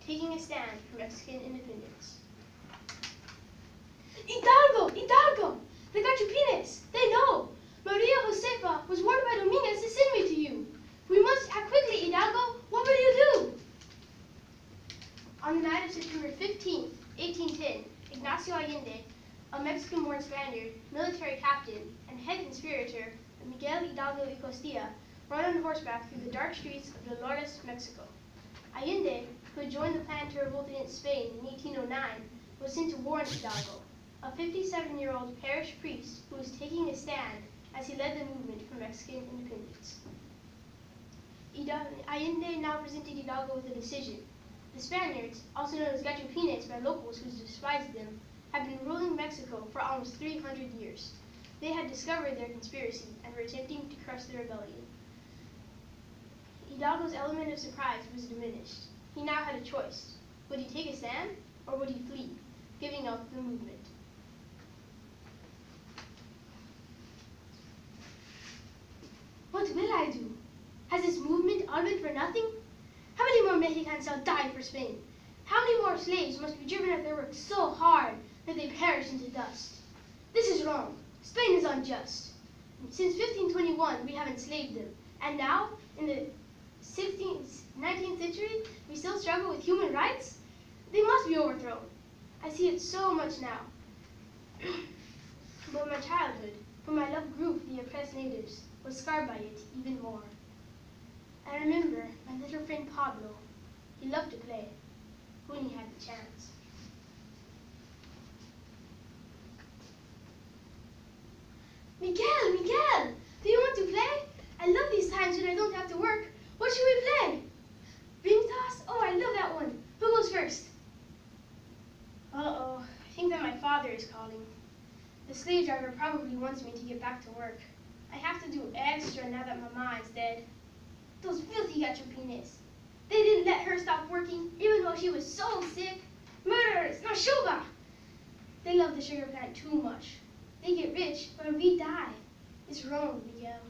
taking a stand for Mexican independence. Hidalgo! Hidalgo! The Gachupines! They know! Maria Josefa was warned by Dominguez to send me to you. We must act quickly, Hidalgo. What will you do? On the night of September 15, 1810, Ignacio Allende, a Mexican-born Spaniard, military captain, and head conspirator of Miguel Hidalgo y Costilla, rode on horseback through the dark streets of Dolores, Mexico. Allende, who had joined the plan to revolt against Spain in 1809, was sent to warn Hidalgo, a 57-year-old parish priest who was taking a stand as he led the movement for Mexican independence. Allende now presented Hidalgo with a decision. The Spaniards, also known as Gachupines by locals who despised them, had been ruling Mexico for almost 300 years. They had discovered their conspiracy and were attempting to crush the rebellion. Hidalgo's element of surprise was diminished. He now had a choice. Would he take a stand, or would he flee, giving up the movement? What will I do? Has this movement all been for nothing? How many more Mexicans shall die for Spain? How many more slaves must be driven at their work so hard that they perish into dust? This is wrong. Spain is unjust. Since 1521, we have enslaved them. And now, in the 19th century, we still struggle with human rights? They must be overthrown. I see it so much now. But my childhood, when my love grew for the oppressed natives, was scarred by it even more. I remember my little friend Pablo. He loved to play when he had the chance. Miguel, Miguel, do you want to play? I love these times when I don't have to work. What should we play? Ring toss? Oh, I love that one. Who goes first? Uh-oh, I think that my father is calling. The slave driver probably wants me to get back to work. I have to do extra now that Mama is dead. Those filthy Gachupines. They didn't let her stop working, even though she was so sick. Murderers, Nashuba! They love the sugar plant too much. They get rich, but we die. It's wrong, Miguel.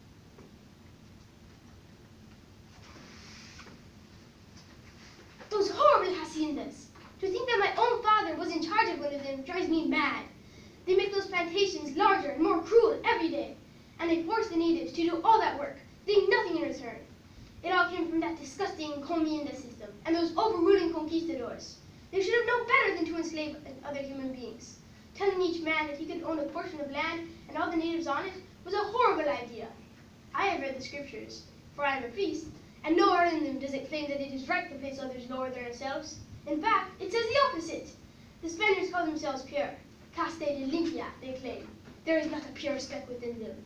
Those horrible haciendas. To think that my own father was in charge of one of them drives me mad. They make those plantations larger and more cruel every day. And they force the natives to do all that work, getting nothing in return. It all came from that disgusting encomienda system and those overruling conquistadors. They should have known better than to enslave other human beings. Telling each man that he could own a portion of land and all the natives on it was a horrible idea. I have read the scriptures, for I am a priest, and nowhere in them does it claim that it is right to place others lower than ourselves. In fact, it says the opposite. The Spaniards call themselves pure. Caste de limpia, they claim. There is not a pure speck within them.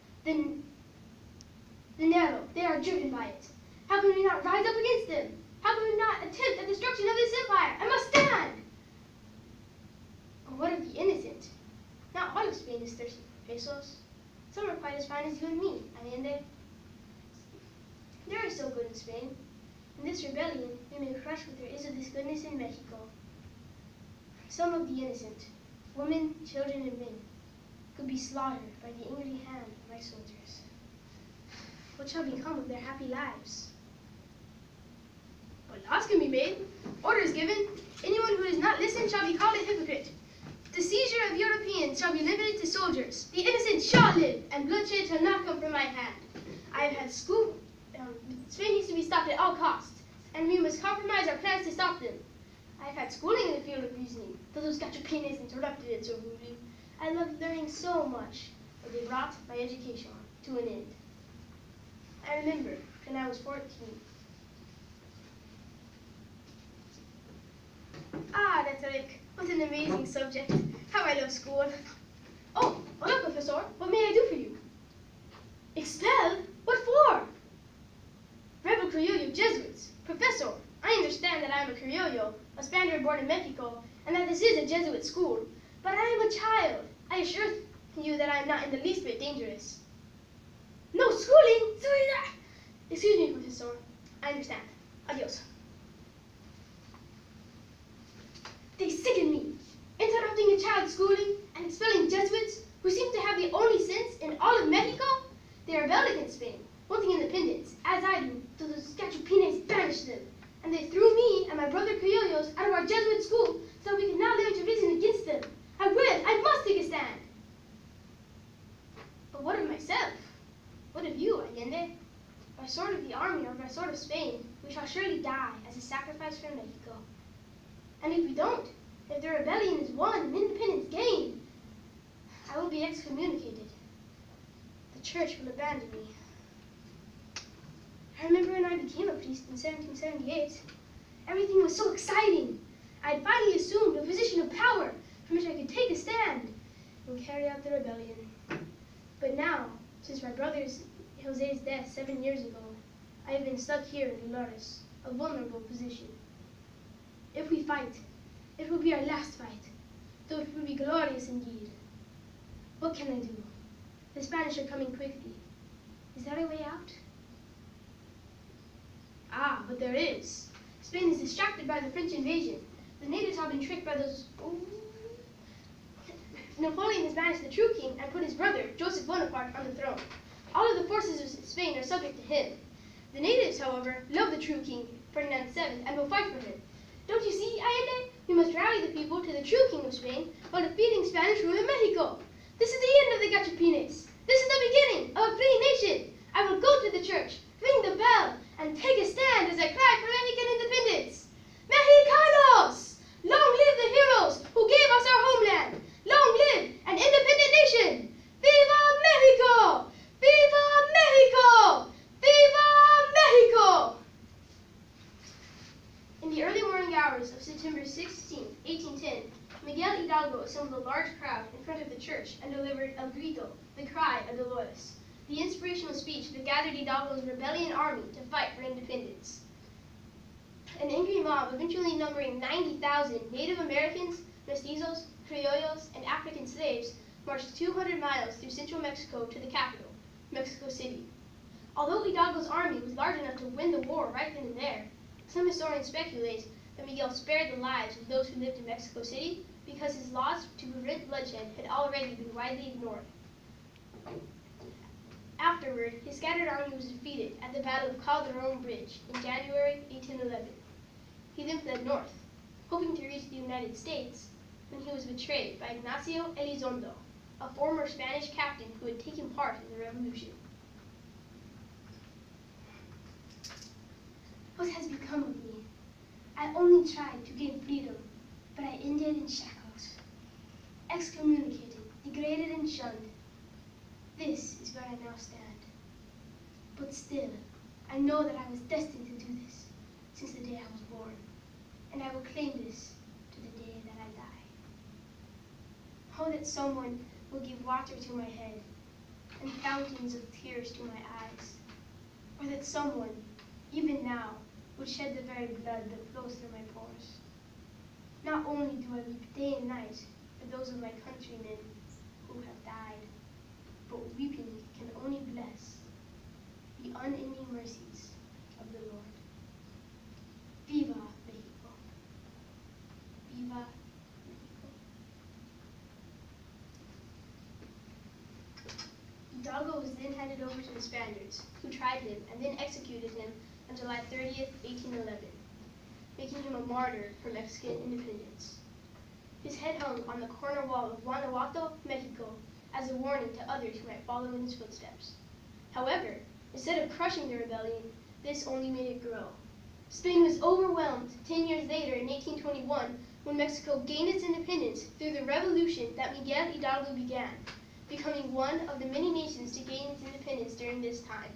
The narrow, they are driven by it. How can we not rise up against them? How can we not attempt the destruction of this empire? I must stand! Or what of the innocent? Not all of Spain is thirsty for pesos. Some are quite as fine as you and me, Allende. There is so good in Spain. In this rebellion, we may crush what there is of this goodness in Mexico. Some of the innocent, women, children, and men, could be slaughtered by the angry hand of my soldiers. What shall become of their happy lives? But laws can be made, orders given. Anyone who does not listen shall be called a hypocrite. The seizure of Europeans shall be limited to soldiers. The innocent shall live, and bloodshed shall not come from my hand. I have had school. Spain needs to be stopped at all costs, and we must compromise our plans to stop them. I have had schooling in the field of reasoning, though those Gachupines interrupted it so rudely. I loved learning so much, but they brought my education to an end. I remember when I was 14. Ah, rhetoric. What an amazing subject. How I love school. Oh, hello, Professor. What may I do for you? Expelled? What for? Rebel Criollo Jesuits. Professor, I understand that I am a Criollo, a Spaniard born in Mexico, and that this is a Jesuit school. But I am a child. I assure you that I am not in the least bit dangerous. No schooling? Excuse me, Professor. I understand. Adios. They sicken me. Interrupting a child's schooling and expelling Jesuits who seem to have the only sense in all of Mexico. They rebelled against Spain, wanting independence, as I do, so the Gachupines banished them. And they threw me and my brother Criollos out of our Jesuit school so we can now launch a reason against them. I will. I must take a stand. But what of myself? What of you, Allende? By sword of the army or by sword of Spain, we shall surely die as a sacrifice for Mexico. And if we don't, if the rebellion is won and independence gained, I will be excommunicated. The church will abandon me. I remember when I became a priest in 1778. Everything was so exciting. I had finally assumed a position of power from which I could take a stand and carry out the rebellion. But now, since my brother Jose's death 7 years ago, I have been stuck here in Dolores, a vulnerable position. If we fight, it will be our last fight, though it will be glorious indeed. What can I do? The Spanish are coming quickly. Is there a way out? Ah, but there is. Spain is distracted by the French invasion. The natives have been tricked by those... Napoleon has banished the true king and put his brother, Joseph Bonaparte, on the throne. All of the forces of Spain are subject to him. The natives, however, love the true king, Ferdinand VII, and will fight for him. Don't you see, Allende? We must rally the people to the true king of Spain while defeating Spanish rule in Mexico. This is the end of the Gachapines. This is the beginning of a free nation. I will go to the church, ring the bell, and take a stand as I cry for Mexican independence. Mexicanos! Long live the heroes who gave us our homeland. Long live an independent nation. Viva Mexico! Viva Mexico! Viva Mexico! In the early morning hours of September 16, 1810, Miguel Hidalgo assembled a large crowd in front of the church and delivered El Grito, the cry of Dolores, the inspirational speech that gathered Hidalgo's rebellion army to fight for independence. An angry mob, eventually numbering 90,000 Native Americans, mestizos, criollos, and African slaves, marched 200 miles through central Mexico to the capital, Mexico City. Although Hidalgo's army was large enough to win the war right then and there, some historians speculate that Miguel spared the lives of those who lived in Mexico City because his laws to prevent bloodshed had already been widely ignored. Afterward, his scattered army was defeated at the Battle of Calderon Bridge in January 1811. He then fled north, hoping to reach the United States, when he was betrayed by Ignacio Elizondo, a former Spanish captain who had taken part in the revolution. What has become of me? I only tried to gain freedom, but I ended in shackles, excommunicated, degraded, and shunned. This is where I now stand. But still, I know that I was destined to do this since the day I was born, and I will claim this to the day that I die. Oh, that someone will give water to my head and fountains of tears to my eyes, or that someone, even now, would shed the very blood that flows through my pores. Not only do I weep day and night for those of my countrymen who have died, but weeping can only bless the unending mercies of the Lord. Viva Mexico! Viva Mexico! Hidalgo was then handed over to the Spaniards, who tried him and then executed him on July 30th, 1811, making him a martyr for Mexican independence. His head hung on the corner wall of Guanajuato, Mexico, as a warning to others who might follow in his footsteps. However, instead of crushing the rebellion, this only made it grow. Spain was overwhelmed 10 years later in 1821 when Mexico gained its independence through the revolution that Miguel Hidalgo began, becoming one of the many nations to gain its independence during this time.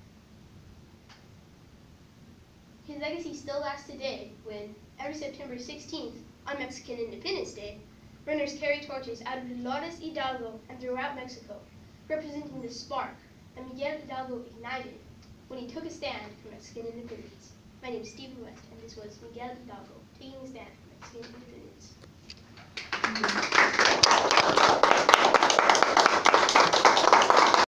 His legacy still lasts today when, every September 16th, on Mexican Independence Day, runners carry torches out of Dolores Hidalgo and throughout Mexico, representing the spark that Miguel Hidalgo ignited when he took a stand for Mexican independence. My name is Stephen West, and this was Miguel Hidalgo taking a stand for Mexican independence.